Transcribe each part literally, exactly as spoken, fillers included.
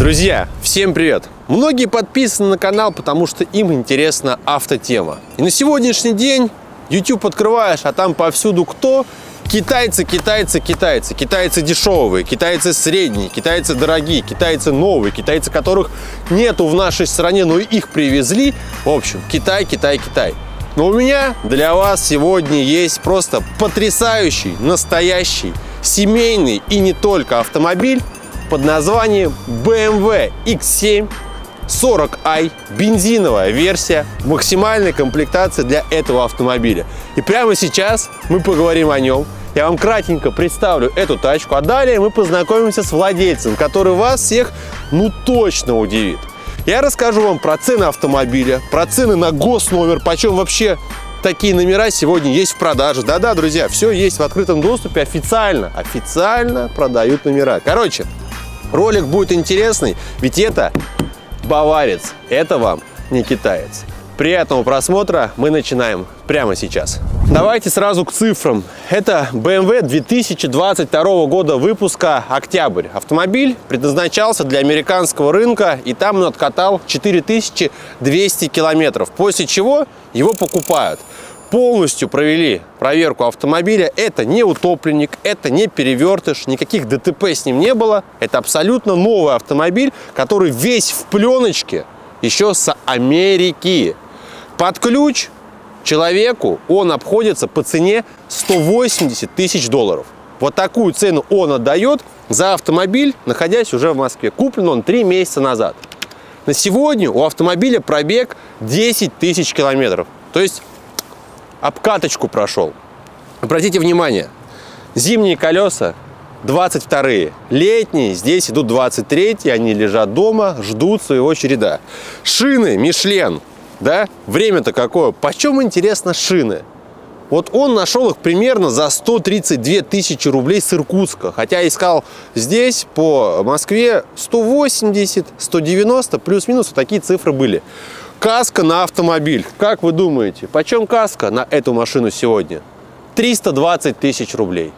Друзья, всем привет! Многие подписаны на канал, потому что им интересна автотема. И на сегодняшний день YouTube открываешь, а там повсюду кто? Китайцы, китайцы, китайцы. Китайцы дешевые, китайцы средние, китайцы дорогие, китайцы новые, китайцы, которых нету в нашей стране, но их привезли. В общем, Китай, Китай, Китай. Но у меня для вас сегодня есть просто потрясающий, настоящий, семейный и не только автомобиль под названием бэ эм вэ икс семь сорок ай, бензиновая версия максимальной комплектации для этого автомобиля. И прямо сейчас мы поговорим о нем. Я вам кратенько представлю эту тачку, а далее мы познакомимся с владельцем, который вас всех ну точно удивит. Я расскажу вам про цены автомобиля, про цены на госномер, почем вообще такие номера сегодня есть в продаже. Да-да, друзья, все есть в открытом доступе официально. Официально продают номера. Короче, ролик будет интересный, ведь это баварец, это вам не китаец. Приятного просмотра, мы начинаем прямо сейчас. Давайте сразу к цифрам. Это бэ эм вэ две тысячи двадцать второго года выпуска, октябрь. Автомобиль предназначался для американского рынка, и там он откатал четыре тысячи двести километров, после чего его покупают. Полностью провели проверку автомобиля. Это не утопленник, это не перевертыш, никаких дэ тэ пэ с ним не было. Это абсолютно новый автомобиль, который весь в пленочке, еще с Америки. Под ключ человеку он обходится по цене сто восемьдесят тысяч долларов. Вот такую цену он отдает за автомобиль, находясь уже в Москве. Куплен он три месяца назад. На сегодня у автомобиля пробег десять тысяч километров. То есть обкаточку прошел. Обратите внимание, зимние колеса двадцать вторые, летние здесь идут двадцать третьи, они лежат дома, ждут своего череда. Шины Мишлен, да, время-то какое? Почем, интересно, шины? Вот он нашел их примерно за сто тридцать две тысячи рублей с Иркутска, хотя искал здесь по Москве сто восемьдесят, сто девяносто, плюс-минус вот такие цифры были. Каска на автомобиль. Как вы думаете, почем каска на эту машину сегодня? триста двадцать тысяч рублей.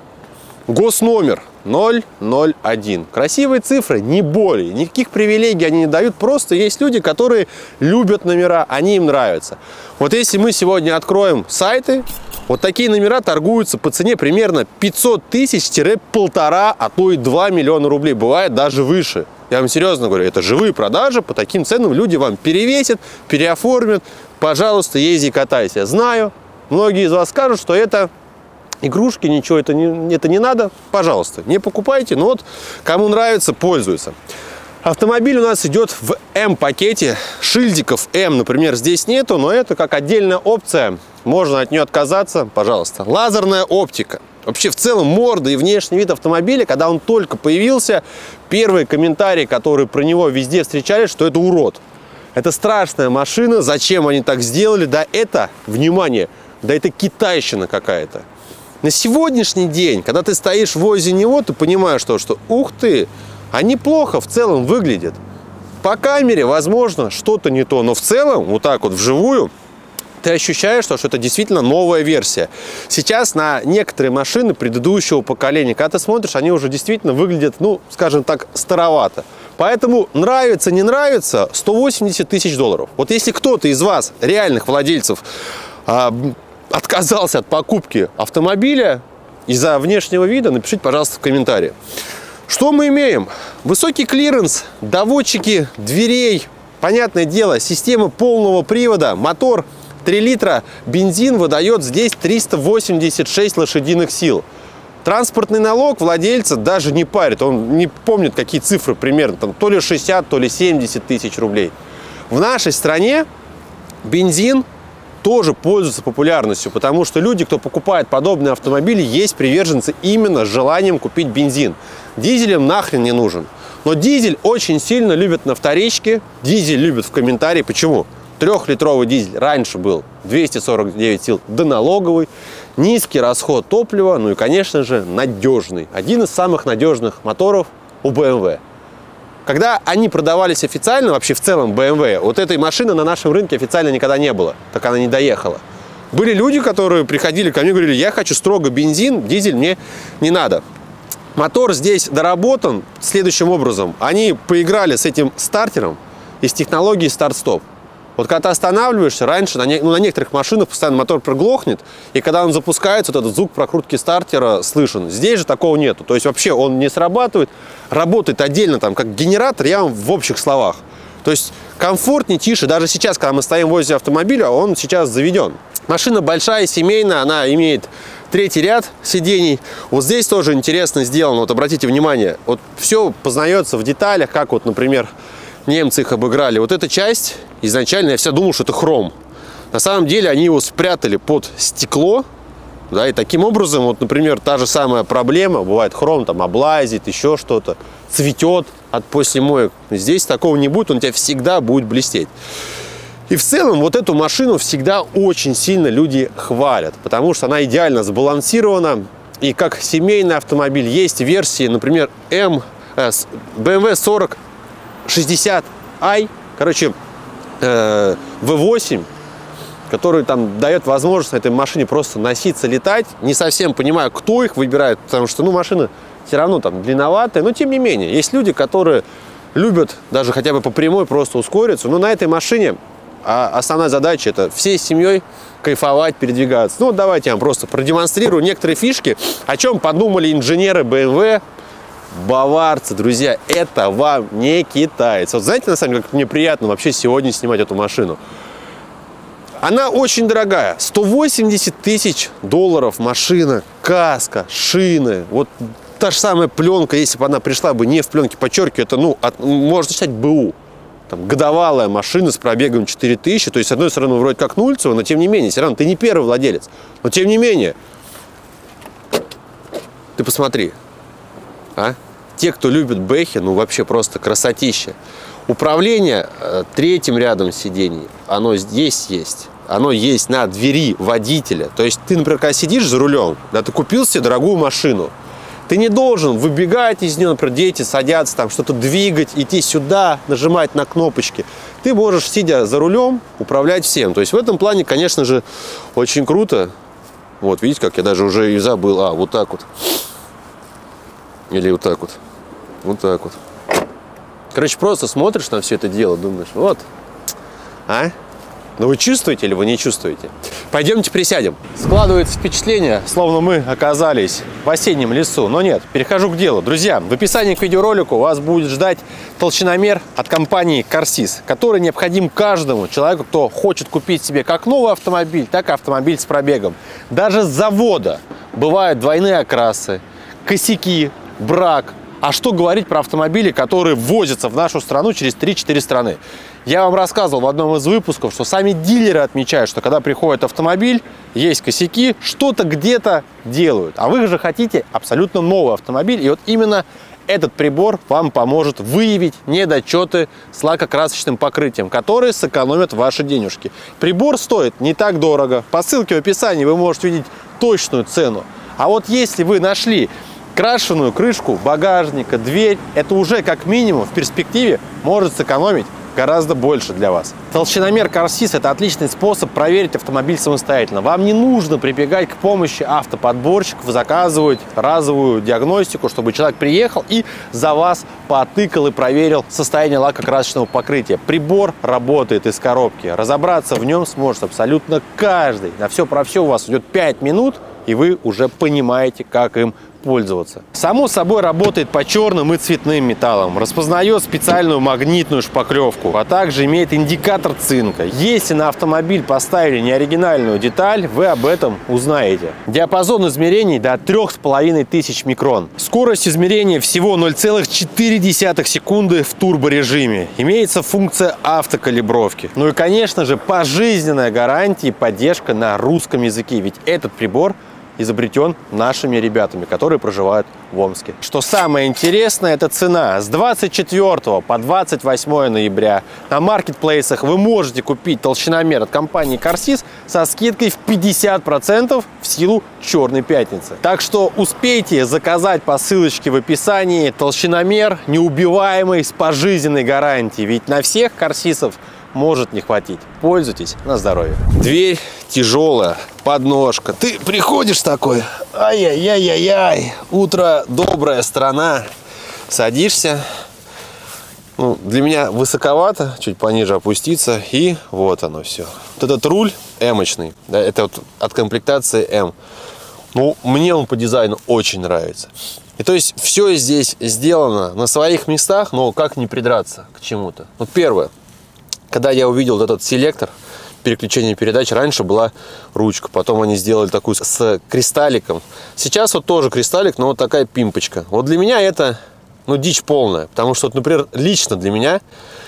Госномер ноль ноль один. Красивые цифры, не более. Никаких привилегий они не дают. Просто есть люди, которые любят номера, они им нравятся. Вот если мы сегодня откроем сайты, вот такие номера торгуются по цене примерно пятьсот тысяч — полтора, а то и два миллиона рублей. Бывает даже выше. Я вам серьезно говорю, это живые продажи, по таким ценам люди вам перевесят, переоформят. Пожалуйста, езди, катайся. Знаю, многие из вас скажут, что это игрушки, ничего это не, это не надо. Пожалуйста, не покупайте, но вот кому нравится, пользуются. Автомобиль у нас идет в М-пакете. Шильдиков М, например, здесь нету, но это как отдельная опция. Можно от нее отказаться, пожалуйста. Лазерная оптика. Вообще, в целом, морда и внешний вид автомобиля, когда он только появился, первые комментарии, которые про него везде встречались, что это урод. Это страшная машина, зачем они так сделали? Да это, внимание, да это китайщина какая-то. На сегодняшний день, когда ты стоишь возле него, ты понимаешь, что, что ух ты, они плохо в целом выглядят. По камере, возможно, что-то не то, но в целом, вот так вот вживую, ты ощущаешь, что это действительно новая версия. Сейчас на некоторые машины предыдущего поколения, когда ты смотришь, они уже действительно выглядят, ну, скажем так, старовато. Поэтому нравится, не нравится, сто восемьдесят тысяч долларов. Вот если кто-то из вас, реальных владельцев, а, отказался от покупки автомобиля из-за внешнего вида, напишите, пожалуйста, в комментарии. Что мы имеем? Высокий клиренс, доводчики дверей, понятное дело, система полного привода, мотор три литра, бензин выдает здесь триста восемьдесят шесть лошадиных сил. Транспортный налог владельца даже не парит, он не помнит, какие цифры примерно, там, то ли шестьдесят, то ли семьдесят тысяч рублей. В нашей стране бензин тоже пользуется популярностью, потому что люди, кто покупает подобные автомобили, есть приверженцы именно с желанием купить бензин. Дизелем нахрен не нужен. Но дизель очень сильно любят на вторичке, дизель любят в комментарии. Почему? Трехлитровый дизель раньше был двести сорок девять сил доналоговый, низкий расход топлива, ну и, конечно же, надежный. Один из самых надежных моторов у бэ эм вэ. Когда они продавались официально, вообще в целом бэ эм вэ, вот этой машины на нашем рынке официально никогда не было, так она не доехала. Были люди, которые приходили ко мне и говорили, я хочу строго бензин, дизель мне не надо. Мотор здесь доработан следующим образом. Они поиграли с этим стартером из технологии старт-стоп. Вот когда ты останавливаешься, раньше на, не, ну, на некоторых машинах постоянно мотор проглохнет, и когда он запускается, вот этот звук прокрутки стартера слышен. Здесь же такого нету. То есть вообще он не срабатывает, работает отдельно там как генератор, я вам в общих словах. То есть комфортнее, тише. Даже сейчас, когда мы стоим возле автомобиля, он сейчас заведен. Машина большая, семейная, она имеет третий ряд сидений. Вот здесь тоже интересно сделано. Вот обратите внимание, вот все познается в деталях, как вот, например, немцы их обыграли. Вот эта часть, изначально я всегда думал, что это хром. На самом деле они его спрятали под стекло. Да, и таким образом, вот, например, та же самая проблема, бывает хром там облазит, еще что-то, цветет от после моек. Здесь такого не будет, он у тебя всегда будет блестеть. И в целом вот эту машину всегда очень сильно люди хвалят, потому что она идеально сбалансирована. И как семейный автомобиль есть версии, например, эм, бэ эм вэ сорок шестьдесят ай, короче, э, вэ восемь, который там дает возможность на этой машине просто носиться, летать. Не совсем понимаю, кто их выбирает, потому что, ну, машина все равно там длинноватая, но тем не менее, есть люди, которые любят даже хотя бы по прямой просто ускориться, но на этой машине а основная задача — это всей семьей кайфовать, передвигаться. Ну, давайте я вам просто продемонстрирую некоторые фишки, о чем подумали инженеры бэ эм вэ. Баварцы, друзья, это вам не китайцы. Вот знаете, на самом деле, как мне приятно вообще сегодня снимать эту машину. Она очень дорогая, сто восемьдесят тысяч долларов машина, каска, шины, вот та же самая пленка, если бы она пришла бы не в пленке, подчеркиваю, это, ну, от, можно считать бэ у. Там, годовалая машина с пробегом четыре тысячи, то есть, с одной стороны, вроде как Нульцева, но тем не менее, все равно ты не первый владелец. Но тем не менее, ты посмотри, а? Те, кто любит бэхи, ну вообще просто красотища. Управление э, третьим рядом сидений, оно здесь есть. Оно есть на двери водителя. То есть ты, например, когда сидишь за рулем, да, ты купил себе дорогую машину, ты не должен выбегать из нее, например, дети садятся, там что-то двигать, идти сюда, нажимать на кнопочки. Ты можешь, сидя за рулем, управлять всем. То есть в этом плане, конечно же, очень круто. Вот, видите, как я даже уже и забыл. А, вот так вот. Или вот так вот. Вот так вот. Короче, просто смотришь на все это дело, думаешь, вот. А? Но вы чувствуете или вы не чувствуете? Пойдемте присядем. Складывается впечатление, словно мы оказались в осеннем лесу. Но нет, перехожу к делу. Друзья, в описании к видеоролику вас будет ждать толщиномер от компании Карсис, который необходим каждому человеку, кто хочет купить себе как новый автомобиль, так и автомобиль с пробегом. Даже с завода бывают двойные окрасы, косяки, брак. А что говорить про автомобили, которые ввозятся в нашу страну через три-четыре страны? Я вам рассказывал в одном из выпусков, что сами дилеры отмечают, что когда приходит автомобиль, есть косяки, что-то где-то делают. А вы же хотите абсолютно новый автомобиль. И вот именно этот прибор вам поможет выявить недочеты с лакокрасочным покрытием, которые сэкономят ваши денежки. Прибор стоит не так дорого. По ссылке в описании вы можете видеть точную цену. А вот если вы нашли крашеную крышку багажника, дверь, это уже как минимум в перспективе может сэкономить гораздо больше для вас. Толщиномер Карсис — это отличный способ проверить автомобиль самостоятельно. Вам не нужно прибегать к помощи автоподборщиков, заказывать разовую диагностику, чтобы человек приехал и за вас потыкал и проверил состояние лакокрасочного покрытия. Прибор работает из коробки. Разобраться в нем сможет абсолютно каждый. На все про все у вас уйдет пять минут, и вы уже понимаете, как им пользоваться. Само собой, работает по черным и цветным металлам, распознает специальную магнитную шпаклевку, а также имеет индикатор цинка. Если на автомобиль поставили неоригинальную деталь, вы об этом узнаете. Диапазон измерений до трёх с половиной тысяч микрон. Скорость измерения всего ноль целых четыре десятых секунды в турборежиме. Имеется функция автокалибровки. Ну и, конечно же, пожизненная гарантия и поддержка на русском языке, ведь этот прибор изобретен нашими ребятами, которые проживают в Омске. Что самое интересное, это цена. С двадцать четвёртого по двадцать восьмое ноября на маркетплейсах вы можете купить толщиномер от компании Карсис со скидкой в пятьдесят процентов в силу Черной пятницы. Так что успейте заказать по ссылочке в описании толщиномер неубиваемый с пожизненной гарантией, ведь на всех Карсисов может не хватить. Пользуйтесь на здоровье. Дверь тяжелая, подножка. Ты приходишь такой, ай-яй-яй-яй-яй, утро, добрая страна. Садишься. Ну, для меня высоковато, чуть пониже опуститься, и вот оно все. Вот этот руль эмочный, да, это вот от комплектации М. Ну, мне он по дизайну очень нравится. И то есть все здесь сделано на своих местах, но как не придраться к чему-то. Вот первое, когда я увидел вот этот селектор переключения передач, раньше была ручка, потом они сделали такую с кристалликом. Сейчас вот тоже кристаллик, но вот такая пимпочка. Вот для меня это, ну, дичь полная, потому что, вот, например, лично для меня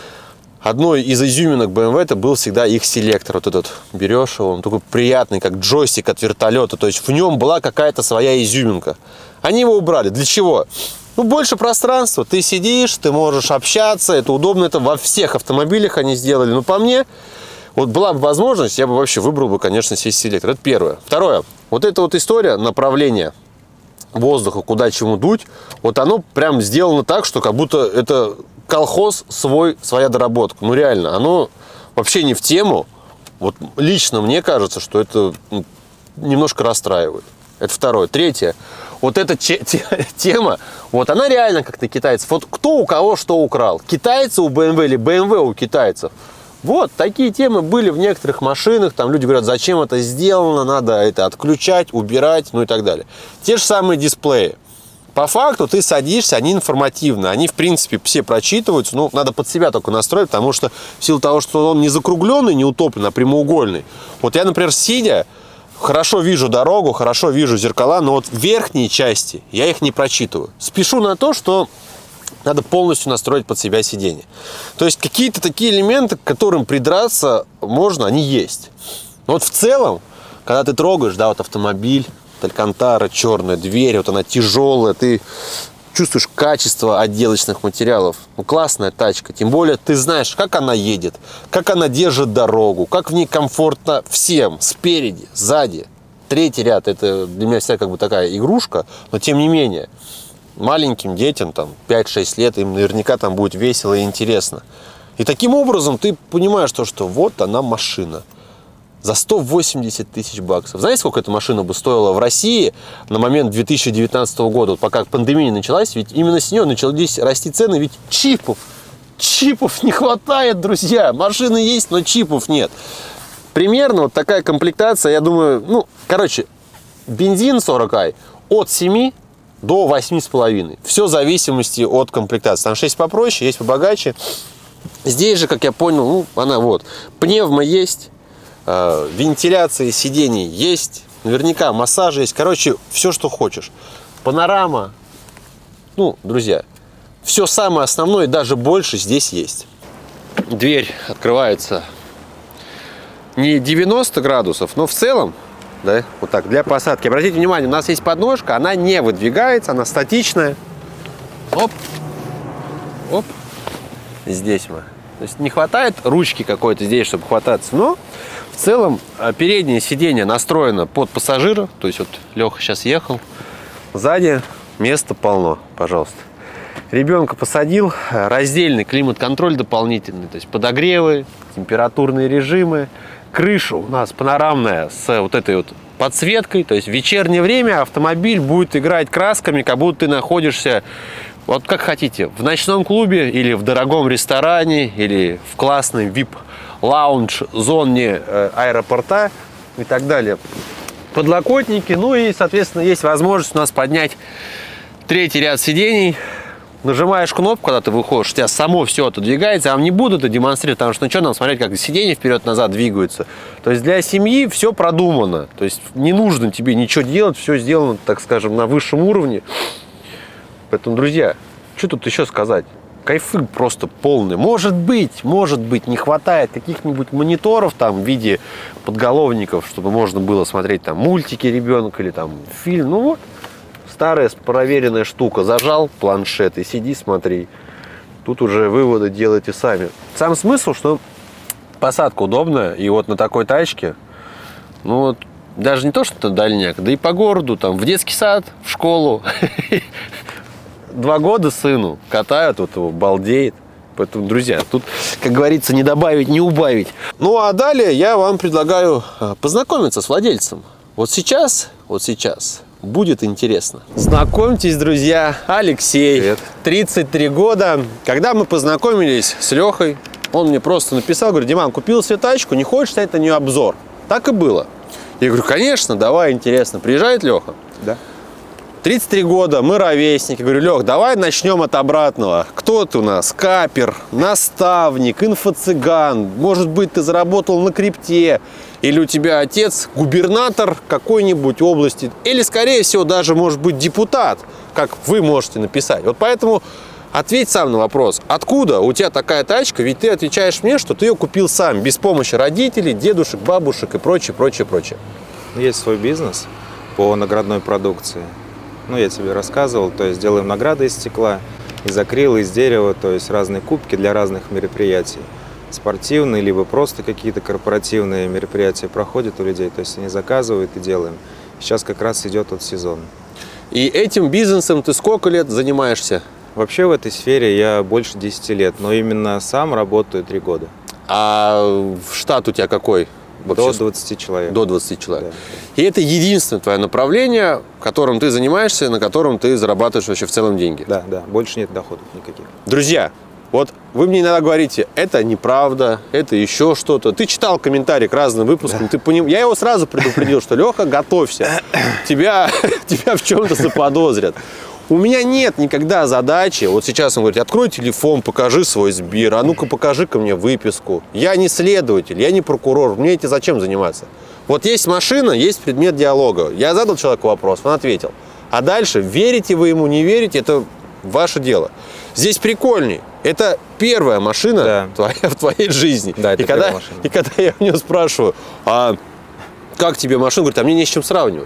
одной из изюминок бэ эм вэ это был всегда их селектор. Вот этот берешь его, он такой приятный, как джойстик от вертолета. То есть в нем была какая-то своя изюминка. Они его убрали. Для чего? Ну, больше пространства. Ты сидишь, ты можешь общаться. Это удобно. Это во всех автомобилях они сделали. Но по мне, вот была бы возможность, я бы вообще выбрал бы, конечно, сесть селектор. Это первое. Второе. Вот эта вот история направления воздуха, куда чему дуть, вот оно прям сделано так, что как будто это колхоз свой, своя доработка. Ну, реально, оно вообще не в тему. Вот лично мне кажется, что это, ну, немножко расстраивает. Это второе. Третье. Вот эта тема, вот она реально как-то китайцев. Вот кто у кого что украл? Китайцы у бэ эм вэ или бэ эм вэ у китайцев? Вот такие темы были в некоторых машинах. Там люди говорят, зачем это сделано, надо это отключать, убирать, ну и так далее. Те же самые дисплеи. По факту ты садишься, они информативны, они в принципе все прочитываются, ну надо под себя только настроить, потому что в силу того, что он не закругленный, не утопленный, а прямоугольный. Вот я, например, сидя, хорошо вижу дорогу, хорошо вижу зеркала, но вот верхние части я их не прочитываю. Спешу на то, что надо полностью настроить под себя сиденье. То есть какие-то такие элементы, к которым придраться можно, они есть. Но вот в целом, когда ты трогаешь, да, вот автомобиль, алькантара, черная дверь, вот она тяжелая, ты чувствуешь качество отделочных материалов. Ну, классная тачка, тем более ты знаешь, как она едет, как она держит дорогу, как в ней комфортно всем, спереди, сзади. Третий ряд, это для меня вся как бы такая игрушка, но тем не менее, маленьким детям, там, пять-шесть лет, им наверняка там будет весело и интересно. И таким образом ты понимаешь то, что вот она машина. За сто восемьдесят тысяч баксов. Знаете, сколько эта машина бы стоила в России на момент две тысячи девятнадцатого года, вот пока пандемия началась? Ведь именно с нее начались расти цены, ведь чипов, чипов не хватает, друзья. Машины есть, но чипов нет. Примерно вот такая комплектация, я думаю, ну, короче, бензин сорок ай от семи до восьми с половиной. Все в зависимости от комплектации. Там шесть попроще, есть побогаче. Здесь же, как я понял, ну, она вот, пневма есть. Вентиляции сидений есть, наверняка массажи есть, короче, все, что хочешь. Панорама, ну, друзья, все самое основное, даже больше здесь есть. Дверь открывается не девяносто градусов, но в целом, да, вот так, для посадки. Обратите внимание, у нас есть подножка, она не выдвигается, она статичная. Оп, оп, здесь мы. То есть не хватает ручки какой-то здесь, чтобы хвататься, но в целом переднее сиденье настроено под пассажира. То есть вот Леха сейчас ехал, сзади места полно, пожалуйста. Ребенка посадил, раздельный климат-контроль дополнительный, то есть подогревы, температурные режимы. Крыша у нас панорамная с вот этой вот подсветкой, то есть в вечернее время автомобиль будет играть красками, как будто ты находишься, вот как хотите, в ночном клубе или в дорогом ресторане, или в классной ви ай пи-лаунж-зоне аэропорта и так далее. Подлокотники, ну и, соответственно, есть возможность у нас поднять третий ряд сидений. Нажимаешь кнопку, когда ты выходишь, у тебя само все отодвигается. Я вам не буду это демонстрировать, потому что ну что нам смотреть, как сиденья вперед-назад двигаются. То есть для семьи все продумано. То есть не нужно тебе ничего делать, все сделано, так скажем, на высшем уровне. Поэтому, друзья, что тут еще сказать? Кайфы просто полные. Может быть, может быть, не хватает каких-нибудь мониторов там в виде подголовников, чтобы можно было смотреть там мультики ребенка или там фильм. Ну вот, старая проверенная штука. Зажал планшет и сиди, смотри. Тут уже выводы делайте сами. Сам смысл, что посадка удобная. И вот на такой тачке, ну вот, даже не то, что дальняк, да и по городу, там, в детский сад, в школу. Два года сыну катают, вот его балдеет. Поэтому, друзья, тут, как говорится, не добавить, не убавить. Ну, а далее я вам предлагаю познакомиться с владельцем. Вот сейчас, вот сейчас будет интересно. Знакомьтесь, друзья, Алексей. Привет. тридцать три года. Когда мы познакомились с Лехой, он мне просто написал, говорит: Диман, купил себе тачку, не хочешь снять на нее обзор? Так и было. Я говорю: конечно, давай, интересно. Приезжает Леха. Да. тридцать три года, мы ровесники. Говорю: Лех, давай начнем от обратного. Кто ты у нас? Капер, наставник, инфо-цыган. Может быть, ты заработал на крипте. Или у тебя отец губернатор какой-нибудь области. Или, скорее всего, даже, может быть, депутат, как вы можете написать. Вот поэтому ответь сам на вопрос. Откуда у тебя такая тачка? Ведь ты отвечаешь мне, что ты ее купил сам, без помощи родителей, дедушек, бабушек и прочее, прочее, прочее. Есть свой бизнес по наградной продукции. Ну, я тебе рассказывал, то есть делаем награды из стекла, из акрила, из дерева, то есть разные кубки для разных мероприятий. Спортивные, либо просто какие-то корпоративные мероприятия проходят у людей, то есть они заказывают и делаем. Сейчас как раз идет тот сезон. И этим бизнесом ты сколько лет занимаешься? Вообще в этой сфере я больше десяти лет, но именно сам работаю три года. А штат у тебя какой? До двадцати человек. До двадцати человек. Да. И это единственное твое направление, которым ты занимаешься, на котором ты зарабатываешь вообще в целом деньги. Да, да. Больше нет доходов никаких. Друзья, вот вы мне иногда говорите: это неправда, это еще что-то. Ты читал комментарии к разным выпускам, да. Ты поним... Я его сразу предупредил, что: Леха, готовься, тебя, тебя в чем-то заподозрят. У меня нет никогда задачи, вот сейчас он говорит: открой телефон, покажи свой Сбер, а ну-ка покажи-ка мне выписку. Я не следователь, я не прокурор, мне этим зачем заниматься? Вот есть машина, есть предмет диалога. Я задал человеку вопрос, он ответил. А дальше, верите вы ему, не верите, это ваше дело. Здесь прикольней. Это первая машина, да, твоя, в твоей жизни. Да, это и, когда, машина. И когда я у него спрашиваю: а как тебе машина? Говорит: а мне не с чем сравнивать.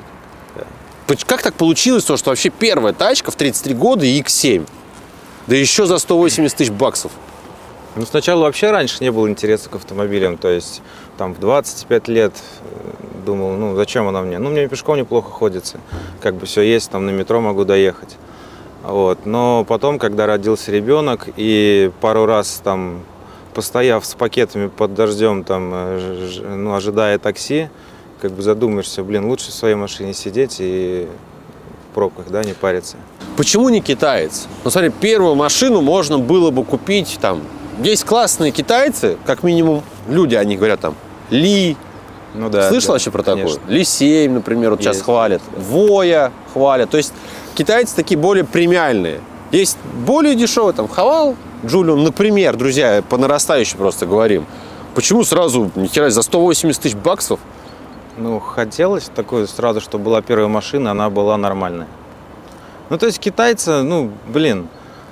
Как так получилось, то, что вообще первая тачка в тридцать три года и икс семь? Да еще за сто восемьдесят тысяч баксов. Ну, сначала вообще раньше не было интереса к автомобилям. То есть, там, в двадцать пять лет думал: ну, зачем она мне? Ну, мне пешком неплохо ходится. Как бы все есть, там, на метро могу доехать. Вот. Но потом, когда родился ребенок, и пару раз, там, постояв с пакетами под дождем, там, ну, ожидая такси, как бы задумаешься: блин, лучше в своей машине сидеть и в пробках, да, не париться. Почему не китаец? Ну, смотри, первую машину можно было бы купить там. Есть классные китайцы, как минимум люди о них говорят, там, Ли. Ну да. Слышал да, вообще про такое? конечно. Ли семь, например, вот сейчас хвалят. Воя хвалят. То есть китайцы такие более премиальные. Есть более дешевые, там, Хавал, Джулион, например, друзья, по нарастающей просто говорим. Почему сразу, ни хера, за сто восемьдесят тысяч баксов? Ну, хотелось такое сразу, чтобы была первая машина, она была нормальная. Ну, то есть китайцы, ну, блин,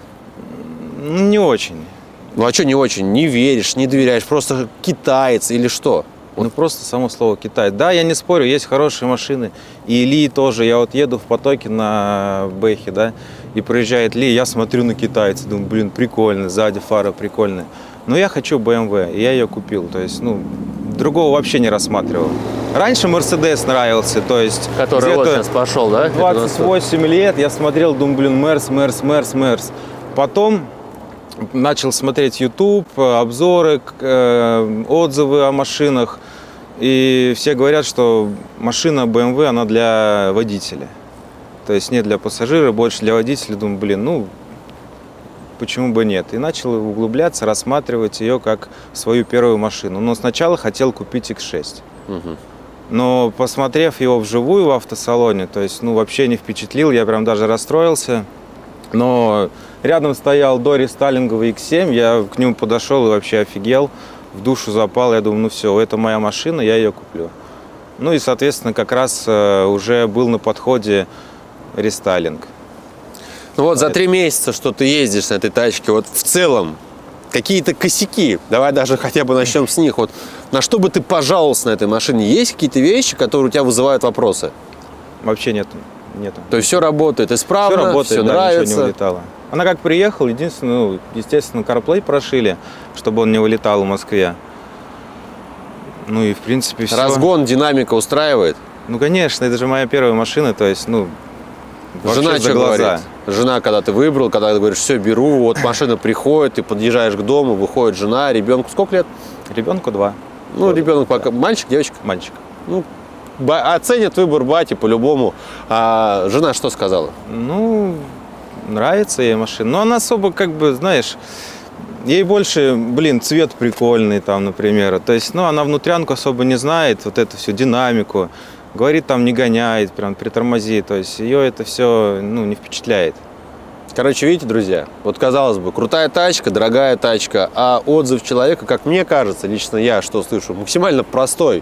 не очень. Ну, а что не очень? Не веришь, не доверяешь, просто китаец или что? Ну, просто само слово Китай. Да, я не спорю, есть хорошие машины. И Ли тоже. Я вот еду в потоке на Бэхе, да, и проезжает Ли, я смотрю на китайца, думаю: блин, прикольно, сзади фара прикольная. Но я хочу бэ эм вэ, и я ее купил. То есть, ну, другого вообще не рассматривал. Раньше Мерседес нравился, то есть... Который вот сейчас пошел, да? двадцать восемь лет я смотрел, думаю: блин, Мерс, Мерс, Мерс, Мерс. Потом начал смотреть ютуб, обзоры, отзывы о машинах. И все говорят, что машина бэ эм вэ, она для водителя. То есть не для пассажира, больше для водителя. Думаю: блин, ну, почему бы нет? И начал углубляться, рассматривать ее как свою первую машину. Но сначала хотел купить икс шесть. Угу. Но посмотрев его вживую в автосалоне, то есть, ну, вообще не впечатлил, я прям даже расстроился. Но рядом стоял до рестайлинговый икс семь, я к нему подошел и вообще офигел, в душу запал. Я думаю: ну все, это моя машина, я ее куплю. Ну и, соответственно, как раз уже был на подходе рестайлинг. Ну вот за три месяца, что ты ездишь на этой тачке, вот в целом какие-то косяки, давай даже хотя бы начнем с них. Вот на что бы ты пожаловался на этой машине? Есть какие-то вещи, которые у тебя вызывают вопросы? Вообще нет. Нету. То есть все работает исправно, все, работает, все да, нравится? Ничего не улетало. Она как приехала, единственное, ну, естественно, CarPlay прошили, чтобы он не улетал в Москве. Ну и в принципе все. Разгон, динамика устраивает? Ну конечно, это же моя первая машина, то есть, ну, жена за что глаза. говорит? жена, когда ты выбрал, когда ты говоришь, все, беру, вот машина приходит, ты подъезжаешь к дому, выходит жена, ребенку сколько лет? Ребенку два. Ну, ребенок пока мальчик, девочка? Мальчик. Ну, оценят выбор бати по-любому. А жена что сказала? Ну, нравится ей машина. Но она особо, как бы, знаешь, ей больше, блин, цвет прикольный там, например. То есть, ну, она внутрянку особо не знает, вот эту всю динамику. Говорит, там, не гоняет, прям притормози. То есть, ее это все, ну, не впечатляет. Короче, видите, друзья, вот казалось бы, крутая тачка, дорогая тачка, а отзыв человека, как мне кажется, лично я что слышу, максимально простой.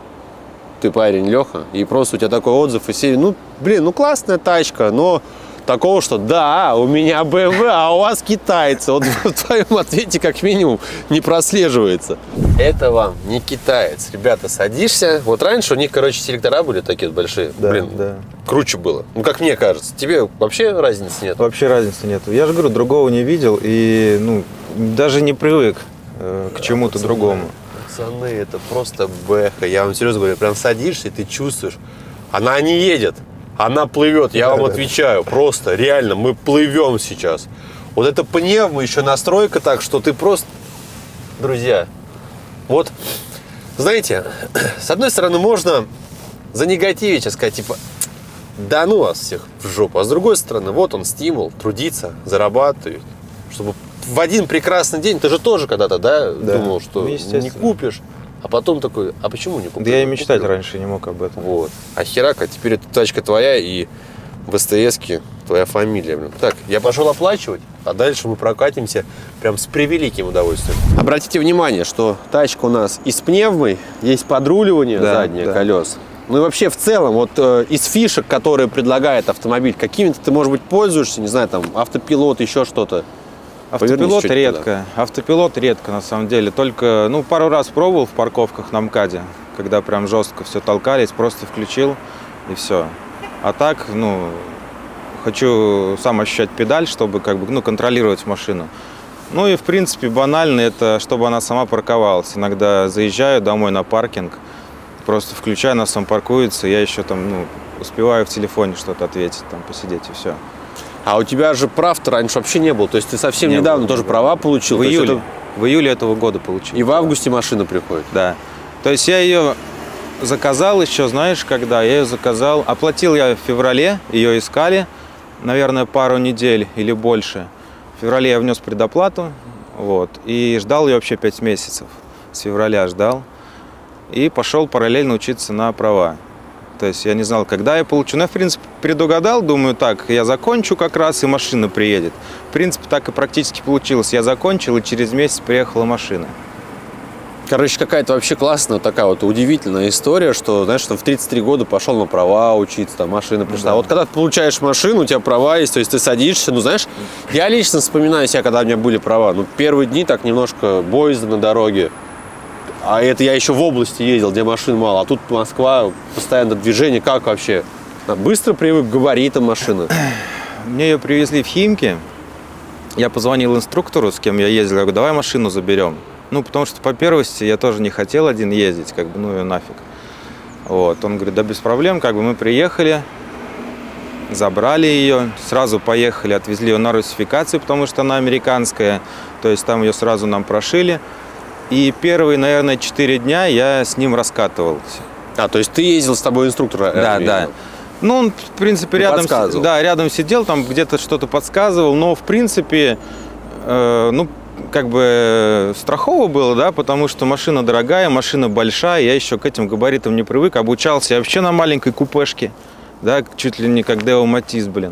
Ты парень, Леха, и просто у тебя такой отзыв из серии, ну, блин, ну классная тачка, но такого, что да, у меня бэ эм вэ, а у вас китайцы. Вот в твоем ответе как минимум не прослеживается. Это вам не китаец. Ребята, садишься. Вот раньше у них, короче, селектора были такие большие. Да, блин, да. Круче было. Ну, как мне кажется. Тебе вообще разницы нет? Вообще разницы нет. Я же говорю, другого не видел и, ну, даже не привык э, к да, чему-то пацаны, другому. Пацаны, это просто бэха. Я вам серьезно говорю, прям садишься и ты чувствуешь. Она не едет. Она плывет, я да, вам да, отвечаю, да. Просто, реально, мы плывем сейчас. Вот это пневма, еще настройка так, что ты просто... Друзья, вот, знаете, с одной стороны, можно занегативить, сказать, типа, да ну вас всех в жопу. А с другой стороны, вот он стимул, трудиться, зарабатывать, чтобы в один прекрасный день, ты же тоже когда-то, да, да. думал, что не купишь. А потом такой, а почему не купил? Да я и мечтать купил? Раньше не мог об этом. Вот. А херака, теперь эта тачка твоя, и в СТС-ке твоя фамилия. Блин. Так, я пошел оплачивать, а дальше мы прокатимся прям с превеликим удовольствием. Обратите внимание, что тачка у нас и с пневмой, есть подруливание да, заднее да. колес. Ну и вообще в целом, вот э, из фишек, которые предлагает автомобиль, какими-то ты, может быть, пользуешься, не знаю, там, автопилот, еще что-то. Автопилот редко, туда. автопилот редко на самом деле, только, ну, пару раз пробовал в парковках на МКАДе, когда прям жестко все толкались, просто включил и все. А так, ну, хочу сам ощущать педаль, чтобы как бы, ну, контролировать машину. Ну и в принципе банально это, чтобы она сама парковалась. Иногда заезжаю домой на паркинг, просто включаю, она сам паркуется, я еще там, ну, успеваю в телефоне что-то ответить, там, посидеть и все. А у тебя же прав-то раньше вообще не было. То есть ты совсем не недавно было, тоже было. Права получил. В июле, это... в июле этого года получил. И в августе машина приходит? Да. То есть я ее заказал еще, знаешь, когда? Я ее заказал. Оплатил я в феврале, ее искали, наверное, пару недель или больше. В феврале я внес предоплату, вот, и ждал ее вообще пять месяцев. С февраля ждал. И пошел параллельно учиться на права. То есть я не знал, когда я получу. Но я, в принципе, предугадал, думаю, так, я закончу как раз, и машина приедет. В принципе, так и практически получилось. Я закончил, и через месяц приехала машина. Короче, какая-то вообще классная, такая вот удивительная история, что, знаешь, там в тридцать три года пошел на права учиться, там машина пришла. Да. Вот когда ты получаешь машину, у тебя права есть, то есть ты садишься, ну, знаешь, я лично вспоминаю себя, когда у меня были права. Ну, первые дни так немножко боязно на дороге. А это я еще в области ездил, где машин мало. А тут Москва, постоянно движение. Как вообще? Быстро привык к габаритам машины? Мне ее привезли в Химки. Я позвонил инструктору, с кем я ездил. Я говорю, давай машину заберем. Ну, потому что по первости я тоже не хотел один ездить. Как бы, ну и нафиг. Вот. Он говорит, да без проблем. Как бы мы приехали, забрали ее. Сразу поехали, отвезли ее на русификацию, потому что она американская. То есть там ее сразу нам прошили. И первые, наверное, четыре дня я с ним раскатывался. А, то есть ты ездил с тобой инструктор? Да, да. Ну, он, в принципе, ну, рядом, да, рядом сидел, там где-то что-то подсказывал, но, в принципе, э, ну, как бы страхово было, да, потому что машина дорогая, машина большая, я еще к этим габаритам не привык, обучался я вообще на маленькой купешке, да, чуть ли не как Део Матис, блин.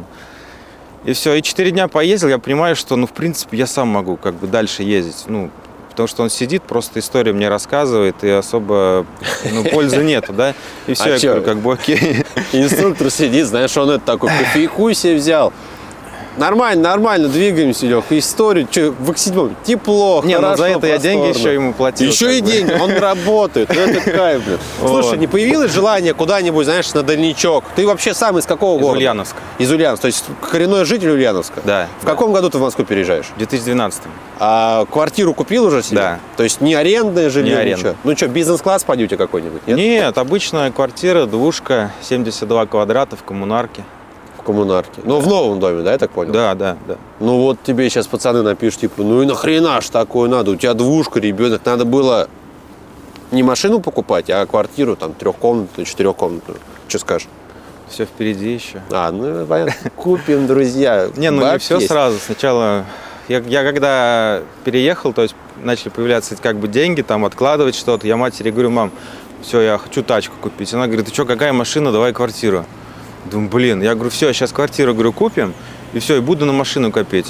И все, и четыре дня поездил, я понимаю, что, ну, в принципе, я сам могу как бы дальше ездить, ну, потому что он сидит, просто историю мне рассказывает, и особо, ну, пользы нету, да? И все, а я говорю, как бы окей. Инструктор сидит, знаешь, он это такой, кофейку себе взял. Нормально, нормально, двигаемся, Лех. Историю, что, в седьмом, тепло, не, хорошо, ну, за это просторно. Я деньги еще ему платил. Еще и бы. деньги, он работает, это кайф, блин. Слушай, вот. Не появилось желание куда-нибудь, знаешь, на дальничок? Ты вообще сам из какого из города? Из Ульяновска. Из Ульяновска, то есть коренной житель Ульяновска? Да. В да. каком году ты в Москву переезжаешь? В две тысячи двенадцатом. А квартиру купил уже себе? Да. То есть не арендное жилье, не аренда. Ничего? Ну что, бизнес-класс пойдете какой-нибудь? Нет? Нет, обычная квартира, двушка, семьдесят два квадрата в коммунарке. В коммунарке. Но в новом доме, да, я так понял? Да, да, да. Ну вот тебе сейчас пацаны напишут, типа, ну и нахрена ж такое надо? У тебя двушка, ребенок, надо было не машину покупать, а квартиру, там, трехкомнатную, четырехкомнатную. Что скажешь? Все впереди еще. А, ну понятно. Купим, друзья. Не, ну не все сразу. Сначала я, я когда переехал, то есть начали появляться как бы деньги, там откладывать что-то. Я матери говорю: мам, все, я хочу тачку купить. Она говорит: ты что, какая машина, давай квартиру. Думаю, блин, я говорю, все, сейчас квартиру, говорю, купим, и все, и буду на машину копить.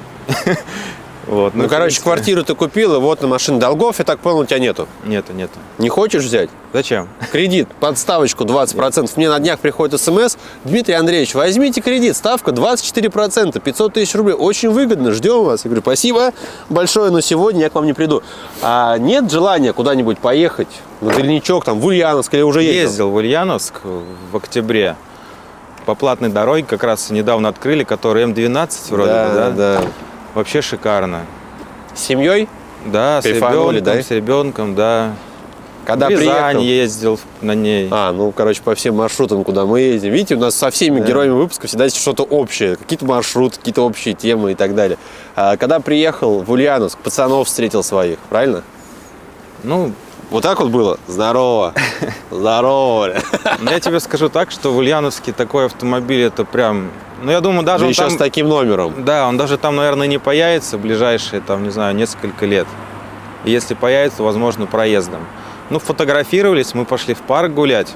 Вот, ну, ну, короче, квартиру ты купил, и вот на машину долгов, я так понял, у тебя нету? Нету, нету. Не хочешь взять? Зачем? Кредит, под ставочку двадцать процентов. Мне на днях приходит смс: Дмитрий Андреевич, возьмите кредит, ставка двадцать четыре процента, пятьсот тысяч рублей, очень выгодно, ждем вас. Я говорю, спасибо большое, но сегодня я к вам не приду. А нет желания куда-нибудь поехать, на Дальничок, там, в Ульяновск или уже ездил? Ездил в Ульяновск в октябре. По платной дороге как раз недавно открыли, который эм двенадцать вроде да, бы, да? Да. Вообще шикарно. С семьей? Да, с ребенком, да? с ребенком, да. Когда в Рязань приехал? ездил на ней. А, ну, короче, по всем маршрутам, куда мы ездим. Видите, у нас со всеми да. героями выпуска всегда есть что-то общее. Какие-то маршруты, какие-то общие темы и так далее. А когда приехал в Ульяновск, пацанов встретил своих, правильно? Ну... Вот так вот было? Здорово. Здорово. Я тебе скажу так, что в Ульяновске такой автомобиль, это прям... Ну, я думаю, даже да он еще там... с таким номером. Да, он даже там, наверное, не появится в ближайшие, там, не знаю, несколько лет. И если появится, возможно, проездом. Ну, фотографировались, мы пошли в парк гулять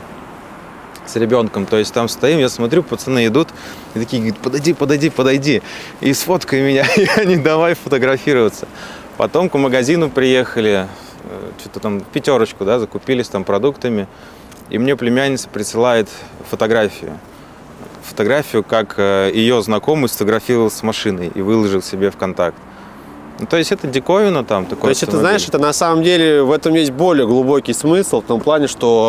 с ребенком. То есть там стоим, я смотрю, пацаны идут, и такие говорят: подойди, подойди, подойди. И сфоткай меня, и они давай фотографироваться. Потом к магазину приехали, что-то там в пятерочку, да, закупились там продуктами. И мне племянница присылает фотографию. Фотографию, как ее знакомый сфотографировал с машиной и выложил себе ВКонтакт. Ну, то есть это диковина там. Такой то есть это, знаешь, это на самом деле в этом есть более глубокий смысл, в том плане,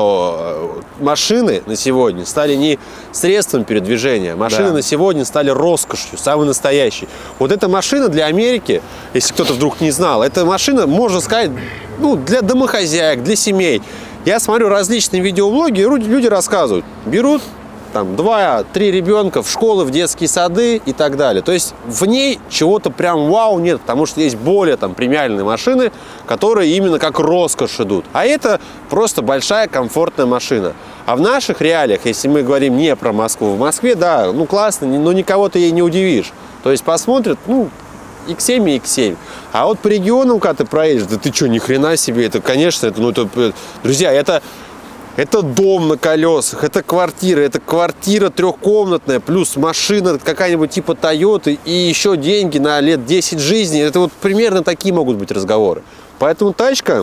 что машины на сегодня стали не средством передвижения, машины да. на сегодня стали роскошью, самой настоящей. Вот эта машина для Америки, если кто-то вдруг не знал, эта машина, можно сказать, ну, для домохозяек, для семей. Я смотрю различные видеоблоги, и люди рассказывают, берут там два-три ребенка в школы, в детские сады и так далее. То есть в ней чего-то прям вау нет, потому что есть более там премиальные машины, которые именно как роскошь идут. А это просто большая комфортная машина. А в наших реалиях, если мы говорим не про Москву, в Москве, да, ну классно, но никого ты ей не удивишь. То есть посмотрят, ну, икс семь и икс семь. А вот по регионам, когда ты проедешь, да ты что, ни хрена себе, это, конечно, это, ну, это, друзья, это... Это дом на колесах, это квартира, это квартира трехкомнатная, плюс машина какая-нибудь типа Тойоты и еще деньги на лет десять жизни. Это вот примерно такие могут быть разговоры. Поэтому тачка,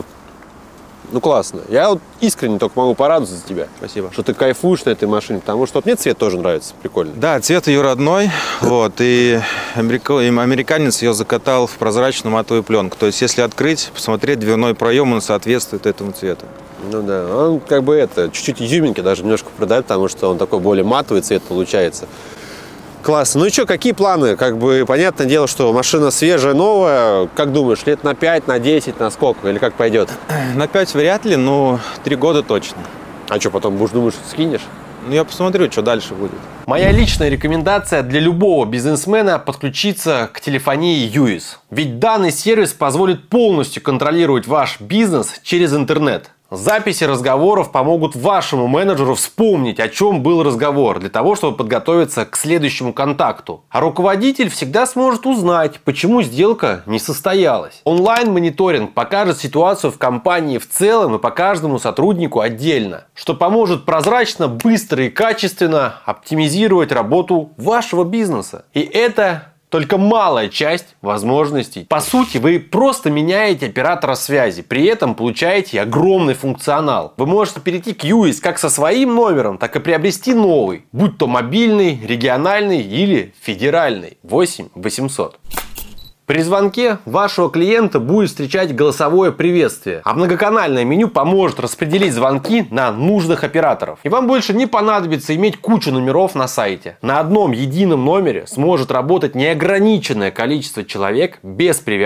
ну классно. Я вот искренне только могу порадоваться за тебя. Спасибо. Что ты кайфуешь на этой машине, потому что вот мне цвет тоже нравится, прикольно. Да, цвет ее родной, вот, и американец ее закатал в прозрачную матовую пленку. То есть если открыть, посмотреть, дверной проем, он соответствует этому цвету. Ну да, он как бы это, чуть-чуть изюминки даже немножко продает, потому что он такой более матовый цвет получается. Классно. Ну и что, какие планы? Как бы, понятное дело, что машина свежая, новая. Как думаешь, лет на пять, на десять, на сколько? Или как пойдет? На пять вряд ли, но три года точно. А что, потом будешь думать, что скинешь? Ну, я посмотрю, что дальше будет. Моя личная рекомендация для любого бизнесмена – подключиться к телефонии ю ай эс. Ведь данный сервис позволит полностью контролировать ваш бизнес через интернет. Записи разговоров помогут вашему менеджеру вспомнить, о чем был разговор, для того, чтобы подготовиться к следующему контакту. А руководитель всегда сможет узнать, почему сделка не состоялась. Онлайн-мониторинг покажет ситуацию в компании в целом и по каждому сотруднику отдельно, что поможет прозрачно, быстро и качественно оптимизировать работу вашего бизнеса. И это... только малая часть возможностей. По сути, вы просто меняете оператора связи, при этом получаете огромный функционал. Вы можете перейти к ю ай эс как со своим номером, так и приобрести новый, будь то мобильный, региональный или федеральный. восемь восемьсот. При звонке вашего клиента будет встречать голосовое приветствие, а многоканальное меню поможет распределить звонки на нужных операторов. И вам больше не понадобится иметь кучу номеров на сайте. На одном едином номере сможет работать неограниченное количество человек без привязки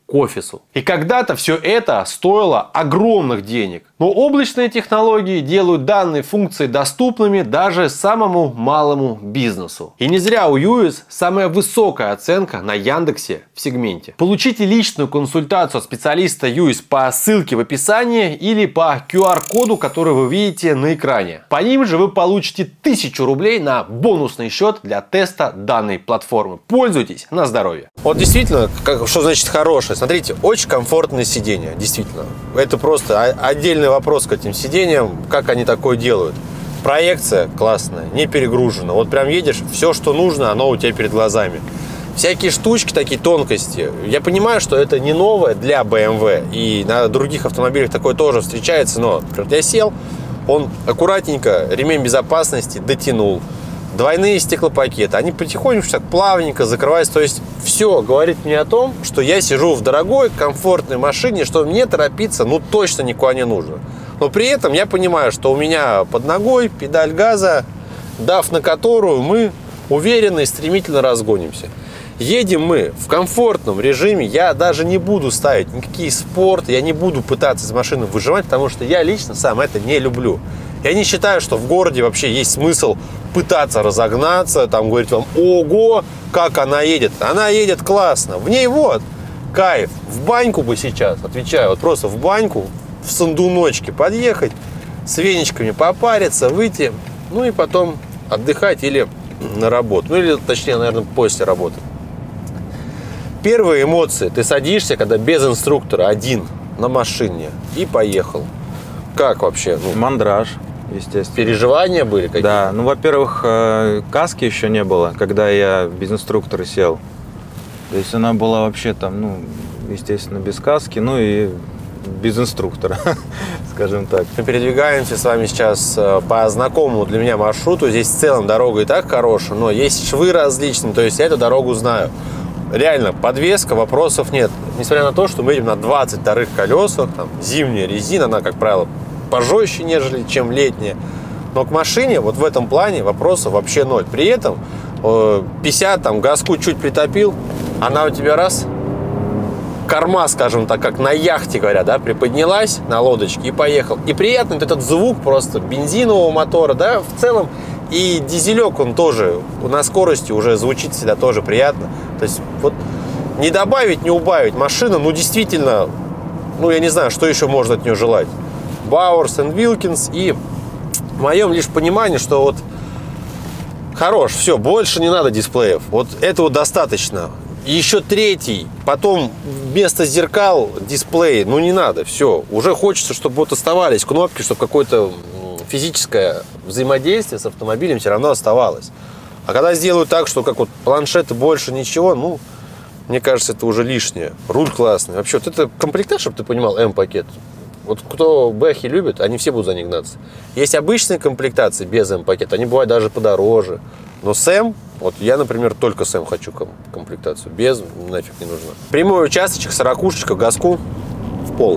к офису. И когда-то все это стоило огромных денег. Но облачные технологии делают данные функции доступными даже самому малому бизнесу. И не зря у ю эс самая высокая оценка на Яндексе в сегменте. Получите личную консультацию от специалиста ю эс по ссылке в описании или по ку ар коду, который вы видите на экране. По ним же вы получите тысячу рублей на бонусный счет для теста данной платформы. Пользуйтесь на здоровье. Вот действительно, как, что значит хорошее? Смотрите, очень комфортное сиденье, действительно. Это просто отдельный вопрос к этим сиденьям, как они такое делают. Проекция классная, не перегружена. Вот прям едешь, все, что нужно, оно у тебя перед глазами. Всякие штучки, такие тонкости. Я понимаю, что это не новое для бэ эм вэ. И на других автомобилях такое тоже встречается. Но, например, я сел, он аккуратненько ремень безопасности дотянул. Двойные стеклопакеты, они потихоньку так плавненько закрываются. То есть все говорит мне о том, что я сижу в дорогой, комфортной машине, что мне торопиться ну точно никуда не нужно. Но при этом я понимаю, что у меня под ногой педаль газа, дав на которую мы уверенно и стремительно разгонимся. Едем мы в комфортном режиме, я даже не буду ставить никакие спорт, я не буду пытаться из машины выжимать, потому что я лично сам это не люблю. Я не считаю, что в городе вообще есть смысл пытаться разогнаться, там говорить вам, ого, как она едет. Она едет классно. В ней вот кайф. В баньку бы сейчас, отвечаю, вот просто в баньку, в сандуночке подъехать, с веничками попариться, выйти, ну и потом отдыхать или на работу. Ну или, точнее, наверное, после работы. Первые эмоции. Ты садишься, когда без инструктора, один, на машине, и поехал. Как вообще? Ну, мандраж, естественно. Переживания были какие-то? Да, ну, во-первых, каски еще не было, когда я без инструктора сел. То есть она была вообще там, ну, естественно, без каски, ну и без инструктора, скажем так. Мы передвигаемся с вами сейчас по знакомому для меня маршруту. Здесь в целом дорога и так хорошая, но есть швы различные, то есть я эту дорогу знаю. Реально, подвеска, вопросов нет. Несмотря на то, что мы едем на двадцать вторых колесах, там, зимняя резина, она, как правило, пожестче, нежели чем летняя. Но к машине вот в этом плане вопросов вообще ноль. При этом пятьдесят, там, газку чуть притопил, она у тебя раз, корма, скажем так, как на яхте, говорят, да, приподнялась на лодочке и поехал. И приятный этот звук просто бензинового мотора, да, в целом. И дизелек, он тоже на скорости уже звучит всегда тоже приятно. То есть вот не добавить, не убавить. Машина, ну действительно, ну я не знаю, что еще можно от нее желать. Bowers энд Wilkins. И в моем лишь понимании, что вот хорош, все, больше не надо дисплеев. Вот этого достаточно. И еще третий, потом вместо зеркал дисплей, ну не надо, все. Уже хочется, чтобы вот оставались кнопки, чтобы какое-то физическое взаимодействие с автомобилем все равно оставалось. А когда сделают так, что как вот планшеты больше ничего, ну, мне кажется, это уже лишнее. Руль классный. Вообще, вот это комплектация, чтобы ты понимал, М-пакет. Вот кто бэхи любит, они все будут за них гнаться. Есть обычные комплектации без М-пакета, они бывают даже подороже. Но с М, вот я, например, только с М хочу комплектацию. Без нафиг не нужно. Прямой участочек, сорокушечка, газку в пол.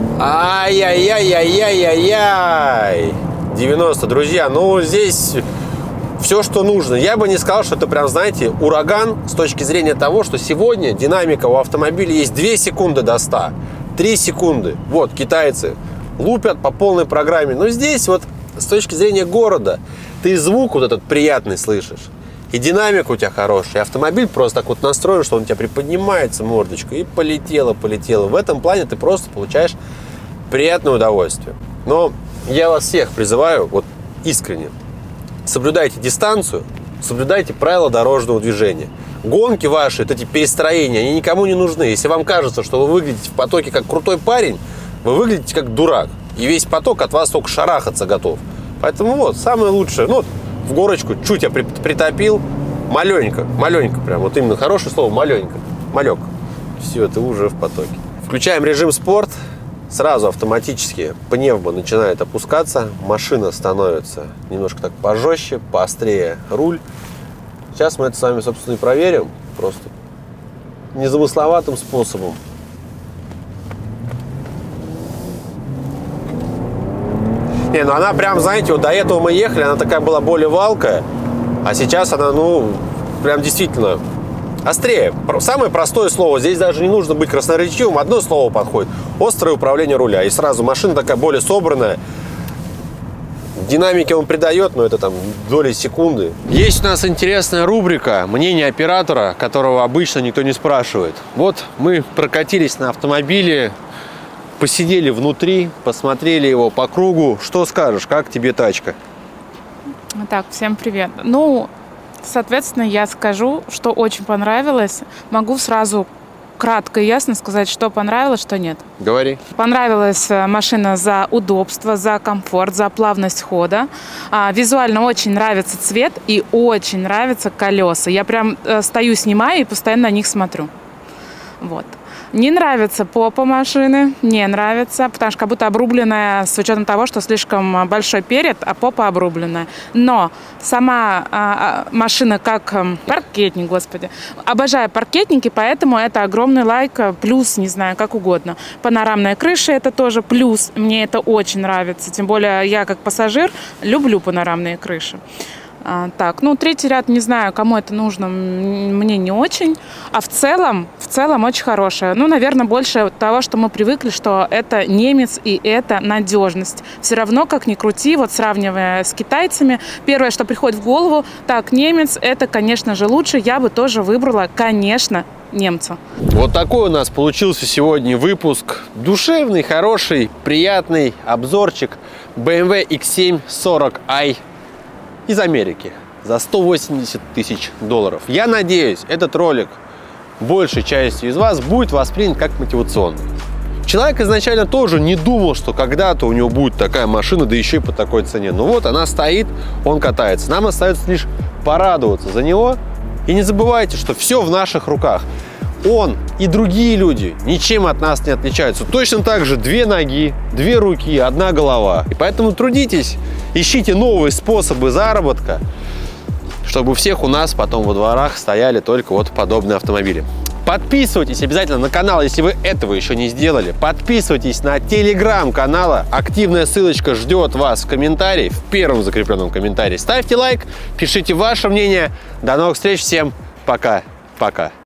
Ай-яй-яй-яй-яй-яй-яй. девяносто, друзья, ну здесь все, что нужно. Я бы не сказал, что это прям, знаете, ураган с точки зрения того, что сегодня динамика у автомобиля есть две секунды до ста, три секунды. Вот, китайцы лупят по полной программе. Но здесь вот с точки зрения города ты звук вот этот приятный слышишь. И динамика у тебя хорошая. И автомобиль просто так вот настроен, что он у тебя приподнимается мордочкой и полетело, полетело. В этом плане ты просто получаешь приятное удовольствие. Но я вас всех призываю, вот искренне, соблюдайте дистанцию, соблюдайте правила дорожного движения. Гонки ваши, вот эти перестроения, они никому не нужны. Если вам кажется, что вы выглядите в потоке как крутой парень, вы выглядите как дурак. И весь поток от вас только шарахаться готов. Поэтому вот, самое лучшее, ну, в горочку чуть я притопил, маленько, маленько прям, вот именно хорошее слово, маленько, малек. Все, ты уже в потоке. Включаем режим спорт. Сразу автоматически пневма начинает опускаться, машина становится немножко так пожестче, поострее руль. Сейчас мы это с вами, собственно, и проверим, просто незамысловатым способом. Не, ну она прям, знаете, вот до этого мы ехали, она такая была более валкая, а сейчас она, ну, прям действительно Острее. Самое простое слово. Здесь даже не нужно быть красноречивым. Одно слово подходит. Острое управление руля. И сразу машина такая более собранная. Динамики он придает, но это там доли секунды. Есть у нас интересная рубрика «Мнение оператора», которого обычно никто не спрашивает. Вот мы прокатились на автомобиле, посидели внутри, посмотрели его по кругу. Что скажешь, как тебе тачка? Так, всем привет. Ну, соответственно, я скажу, что очень понравилось. Могу сразу кратко и ясно сказать, что понравилось, что нет. Говори. Понравилась машина за удобство, за комфорт, за плавность хода. А, визуально очень нравится цвет и очень нравятся колеса. Я прям э, стою, снимаю и постоянно на них смотрю. Вот. Не нравится попа машины, не нравится, потому что как будто обрубленная, с учетом того, что слишком большой перед, а попа обрубленная. Но сама а, машина как а, паркетник, господи. Обожаю паркетники, поэтому это огромный лайк, плюс, не знаю, как угодно. Панорамная крыша — это тоже плюс, мне это очень нравится. Тем более я как пассажир люблю панорамные крыши. А, так, ну, третий ряд, не знаю, кому это нужно, мне не очень. А в целом, в целом очень хорошая. Ну, наверное, больше того, что мы привыкли, что это немец и это надежность. Все равно, как ни крути, вот сравнивая с китайцами, первое, что приходит в голову, так, немец, это, конечно же, лучше. Я бы тоже выбрала, конечно, немца. Вот такой у нас получился сегодня выпуск. Душевный, хороший, приятный обзорчик бэ эм вэ икс семь сорок ай. Из Америки за сто восемьдесят тысяч долларов. Я надеюсь, этот ролик большей частью из вас будет воспринят как мотивационный. Человек изначально тоже не думал, что когда-то у него будет такая машина, да еще и по такой цене. Но вот она стоит, он катается. Нам остается лишь порадоваться за него. И не забывайте, что все в наших руках. Он и другие люди ничем от нас не отличаются. Точно так же две ноги, две руки, одна голова. И поэтому трудитесь, ищите новые способы заработка, чтобы у всех у нас потом во дворах стояли только вот подобные автомобили. Подписывайтесь обязательно на канал, если вы этого еще не сделали. Подписывайтесь на телеграм-канал. Активная ссылочка ждет вас в комментарии, в первом закрепленном комментарии. Ставьте лайк, пишите ваше мнение. До новых встреч, всем пока-пока.